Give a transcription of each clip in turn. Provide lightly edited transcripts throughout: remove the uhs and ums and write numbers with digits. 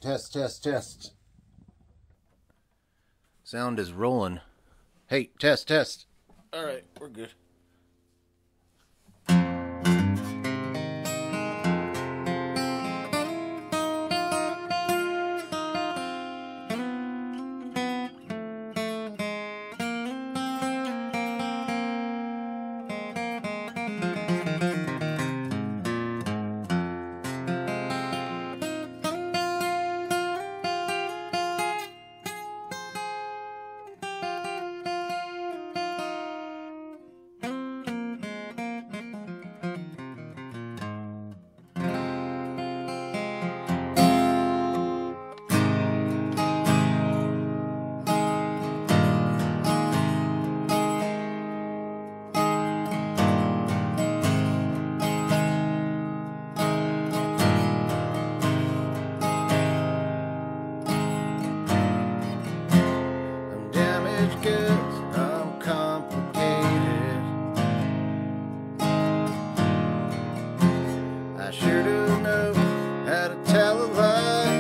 Test, test, test. Sound is rolling. Hey, test, test. All right, we're good. I'm complicated. I sure do know how to tell a lie.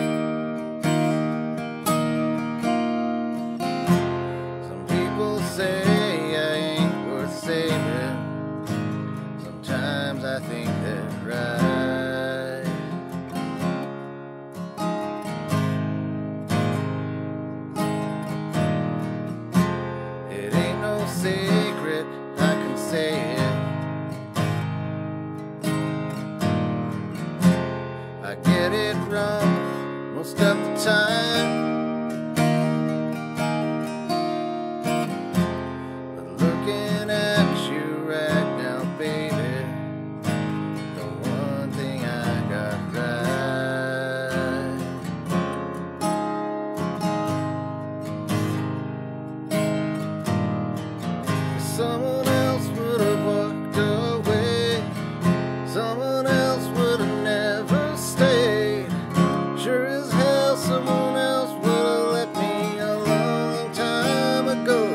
Some people say I ain't worth saving. Sometimes I think they're right. Secret, I can say it. I get it wrong most of the time, but looking at you right now, baby, the one thing I got right. Someone else would have walked away. Someone else would have never stayed. Sure as hell someone else would have left me a long time ago.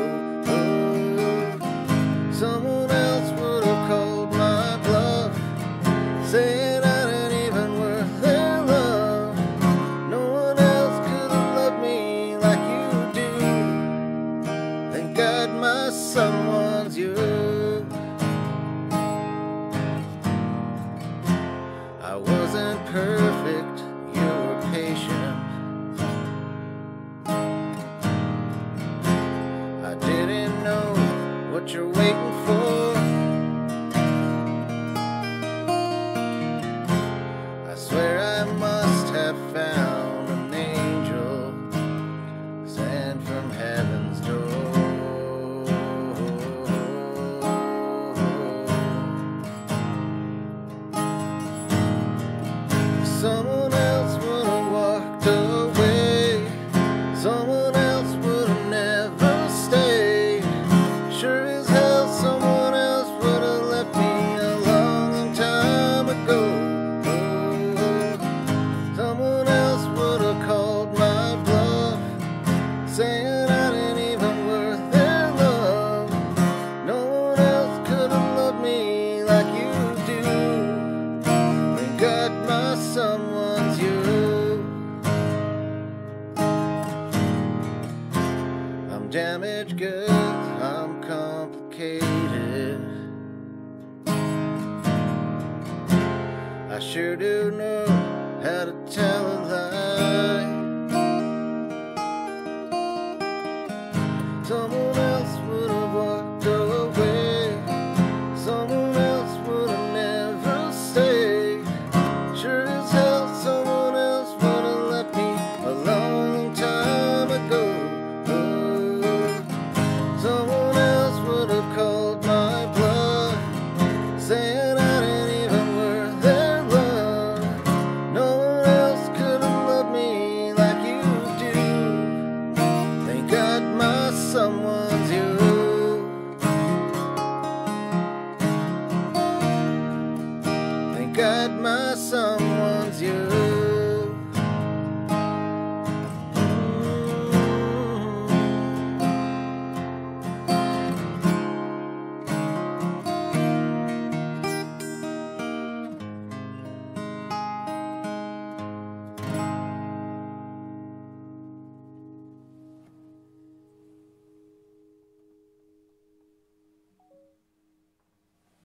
Someone else would have called my bluff, saying I didn't even worth their love. No one else could have loved me like you do. Thank God my someone's you. I wasn't perfect, you were patient. I didn't know what you're waiting for. I swear I must have found an angel sent from heaven's door. Someone else would have walked away. Someone else would have never stayed. Sure as hell someone else would have left me a long time ago. Someone else would have called my bluff, saying I didn't even worth their love. No one else could have loved me like you do. Thank God my someone's you. I'm damaged goods, I'm complicated. I sure do